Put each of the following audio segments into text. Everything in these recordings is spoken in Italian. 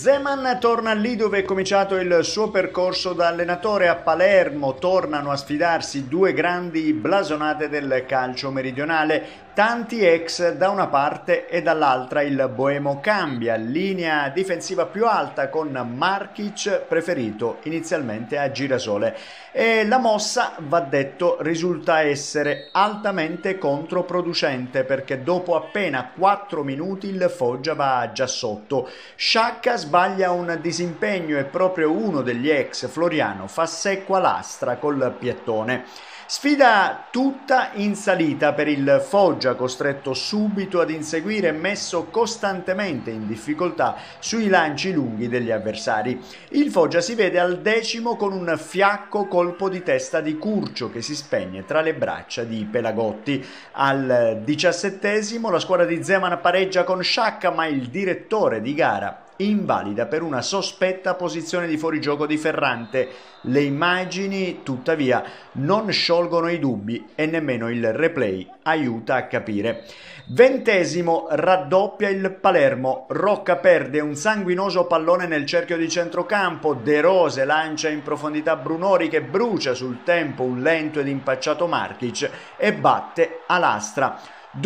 Zeman torna lì dove è cominciato il suo percorso da allenatore a Palermo. Tornano a sfidarsi due grandi blasonate del calcio meridionale. Tanti ex da una parte e dall'altra il Boemo cambia, linea difensiva più alta con Markic preferito inizialmente a Girasole. E la mossa, va detto, risulta essere altamente controproducente perché dopo appena 4 minuti il Foggia va già sotto. Sciacca sbaglia un disimpegno e proprio uno degli ex, Floriano, fa secco all'astra col piettone. Sfida tutta in salita per il Foggia, costretto subito ad inseguire e messo costantemente in difficoltà sui lanci lunghi degli avversari. Il Foggia si vede al 10° con un fiacco colpo di testa di Curcio che si spegne tra le braccia di Pelagotti. Al 17° la squadra di Zeman pareggia con Sciacca, ma il direttore di gara invalida per una sospetta posizione di fuorigioco di Ferrante. Le immagini tuttavia non sciolgono i dubbi e nemmeno il replay aiuta a capire. 20° raddoppia il Palermo, Rocca perde un sanguinoso pallone nel cerchio di centrocampo, De Rose lancia in profondità Brunori che brucia sul tempo un lento ed impacciato Markic e batte all'astra.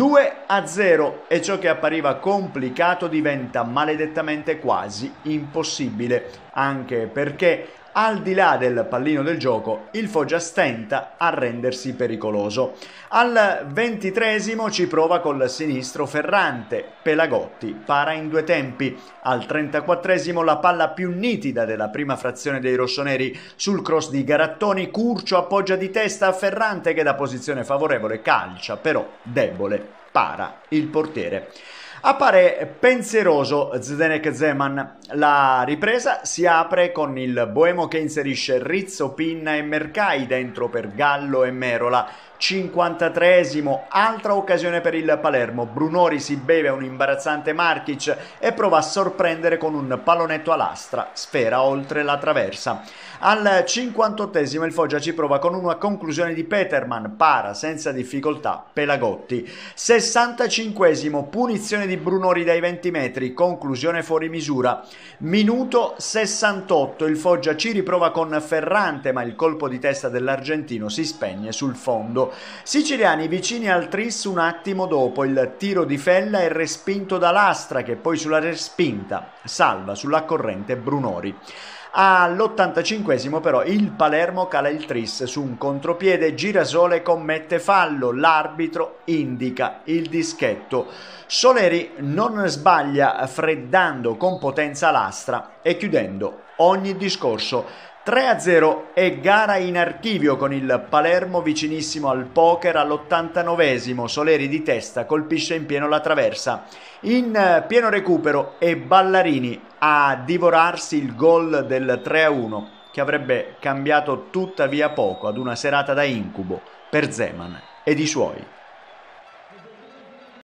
2-0 e ciò che appariva complicato diventa maledettamente quasi impossibile, anche perché al di là del pallino del gioco il Foggia stenta a rendersi pericoloso. Al 23° ci prova col sinistro Ferrante, Pelagotti para in due tempi. Al 34° la palla più nitida della prima frazione dei rossoneri sul cross di Garattoni, Curcio appoggia di testa a Ferrante che da posizione favorevole calcia, però debole, para il portiere. Appare pensieroso Zdeněk Zeman. La ripresa si apre con il Boemo che inserisce Rizzo, Pinna e Mercai dentro per Gallo e Merola. 53°, altra occasione per il Palermo. Brunori si beve un imbarazzante Markic e prova a sorprendere con un pallonetto all'astra, sfera oltre la traversa. Al 58° il Foggia ci prova con una conclusione di Peterman, para senza difficoltà Pelagotti. 65°, punizione di Brunori dai 20 metri, conclusione fuori misura. Minuto 68, il Foggia ci riprova con Ferrante, ma il colpo di testa dell'argentino si spegne sul fondo. Siciliani vicini al tris un attimo dopo, il tiro di Fella è respinto da Lastra che poi sulla respinta salva sulla corrente Brunori. All'85° però il Palermo cala il tris su un contropiede, Girasole commette fallo, l'arbitro indica il dischetto. Soleri non sbaglia freddando con potenza Lastra e chiudendo ogni discorso. 3-0 e gara in archivio con il Palermo vicinissimo al poker. All'89° Soleri di testa colpisce in pieno la traversa. In pieno recupero e Ballarini a divorarsi il gol del 3-1 che avrebbe cambiato tuttavia poco ad una serata da incubo per Zeman ed i suoi.